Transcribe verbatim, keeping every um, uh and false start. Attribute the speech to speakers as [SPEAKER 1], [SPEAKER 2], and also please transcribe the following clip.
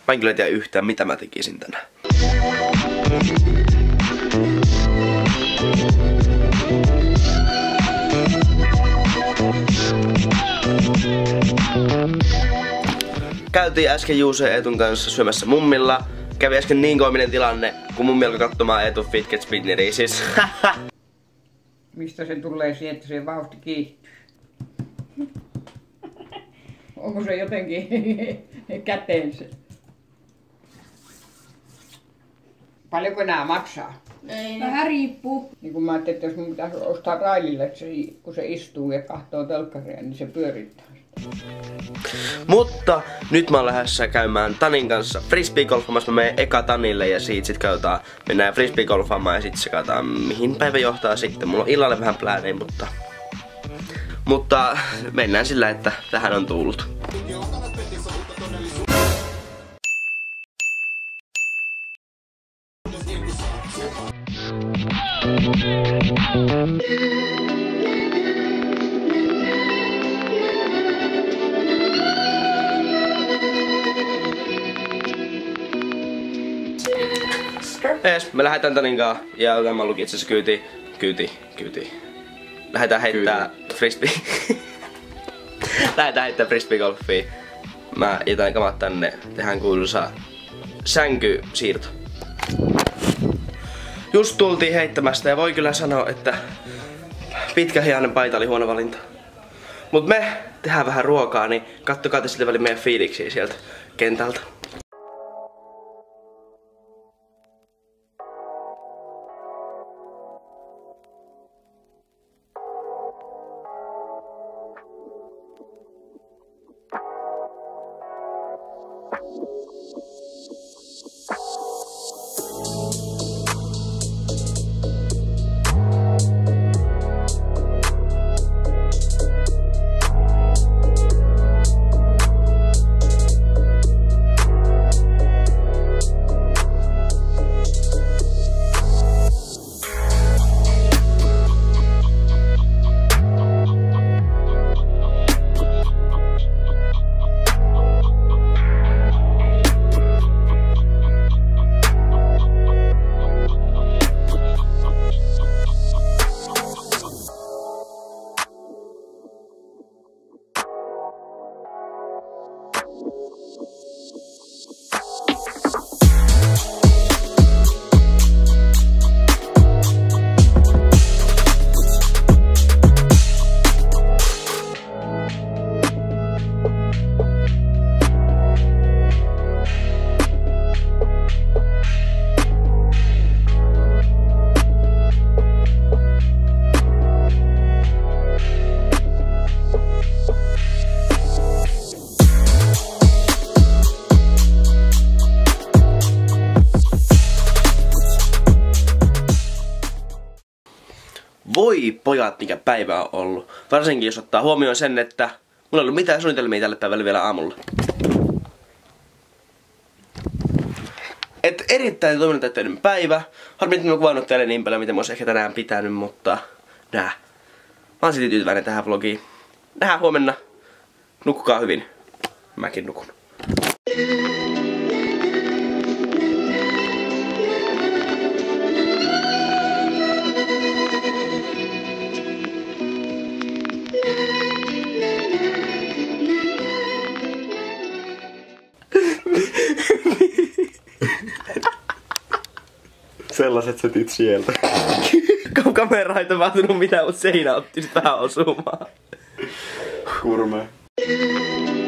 [SPEAKER 1] Mä en kyllä tiedä yhtään mitä mä tekisin tänään. Käytiin äsken Juuso ja Eetun kanssa syömässä mummilla. Kävi äsken niin koominen tilanne, kun mummi alkoi katsomaan Eetun Fidget Spinneria siis.
[SPEAKER 2] Mistä se tulee siihen, että se vauhti kiihtyy? Onko se jotenkin käteen se? Paljonko nää maksaa?
[SPEAKER 3] Ei, vähän riippuu.
[SPEAKER 2] Niin kun mä ajattelin, että jos mun pitäisi ostaa railille, että se, kun se istuu ja kahtoo telkkaria, niin se pyörittää sitä.
[SPEAKER 1] Mutta nyt mä oon lähdössä käymään Tanin kanssa frisbeegolfaamassa. Mä menen eka Tanille ja siitä sit katsotaan, mennään frisbeegolfaamaan ja sit se katsotaan mihin päivä johtaa sitten. Mulla on illalle vähän pläänein, mutta... Mutta mennään sillä, että tähän on tullut. Ees, me lähdetään Tanin kanssa ja mä lukin itse asiassa kyyti, kyyti, kyyti. Lähdetään heittää frisbee. Lähdetään heittää frisbeegolfia. Mä jätän kamat tänne, tehdään kuuluisa sänkysiirto. Just tultiin heittämästä ja voi kyllä sanoa, että pitkähihainen paita oli huono valinta. Mut me tehdään vähän ruokaa, niin kattokaa te sitten väliin meidän fiiliksiä sieltä kentältä. Voi pojat, mikä päivä on ollut. Varsinkin jos ottaa huomioon sen, että mulla ei ollut mitään suunnitelmia tälle päivälle vielä aamulla. Et erittäin toimintatäyteinen päivä. Harmi, että mä oon kuvannut teille niin paljon, mitä mä ois ehkä tänään pitänyt, mutta nää. Mä oon silti tyytyväinen tähän vlogiin. Nähdään huomenna. Nukkukaa hyvin. Mäkin nukun.
[SPEAKER 4] Sellaiset setit sieltä.
[SPEAKER 1] Kamera ei tapahtunut mitään, mutta seinä otti sit vähän osumaan.
[SPEAKER 4] Kurme.